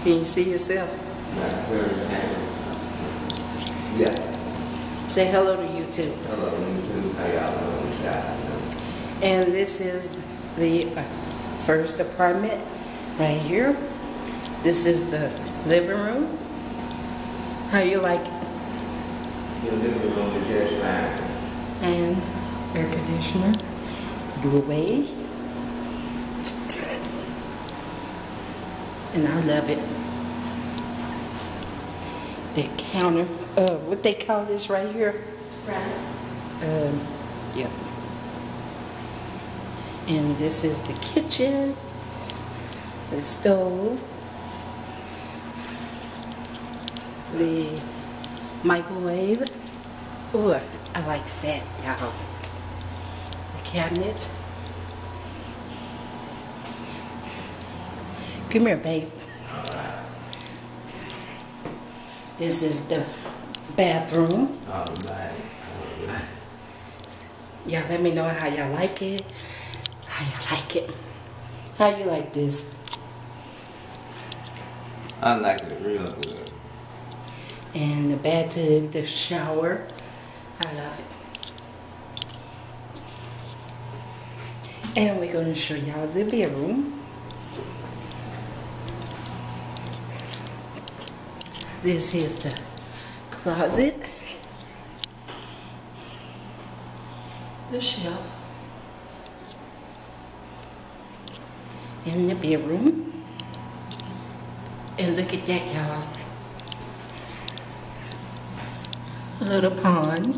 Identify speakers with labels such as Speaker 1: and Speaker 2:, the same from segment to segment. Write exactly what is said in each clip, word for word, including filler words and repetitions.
Speaker 1: Can you see yourself?
Speaker 2: Yeah.
Speaker 1: Say hello to YouTube.
Speaker 2: Hello, YouTube. How y'all doing?
Speaker 1: And this is the first apartment right here. This is the living room. How you like it?
Speaker 2: Your living room is just fine.
Speaker 1: And air conditioner. Do away. And I love it. The counter, uh, what they call this right here?
Speaker 3: Right.
Speaker 1: Um, yeah. And this is the kitchen, the stove, the microwave. Oh, I like that, y'all. The cabinets. Come here, babe. This is the bathroom.
Speaker 2: All right. All right.
Speaker 1: Y'all let me know how y'all like it. How you like it? How you like this?
Speaker 2: I like it real good.
Speaker 1: And the bathtub, the shower. I love it. And we're going to show y'all the bedroom. This is the closet. The shelf. In the bedroom. And look at that, y'all. A little pond.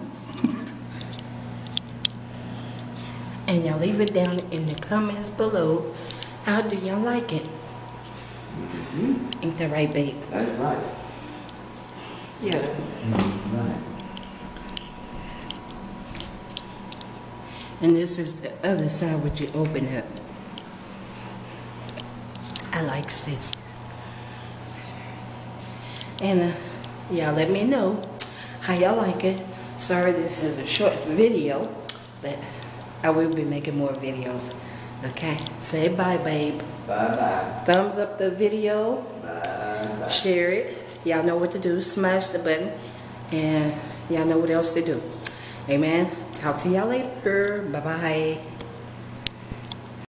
Speaker 1: And y'all leave it down in the comments below. How do y'all like it?
Speaker 2: Mm-hmm.
Speaker 1: Ain't that right, babe?
Speaker 2: That's right.
Speaker 1: Yeah.
Speaker 2: Mm-hmm. Right.
Speaker 1: And this is the other side which you open up. I like this. And uh, y'all let me know how y'all like it. Sorry this is a short video, but I will be making more videos. Okay? Say bye, babe.
Speaker 2: Bye-bye.
Speaker 1: Thumbs up the video.
Speaker 2: Bye-bye.
Speaker 1: Share it. Y'all know what to do. Smash the button. And y'all know what else to do. Amen. Talk to y'all later. Bye-bye.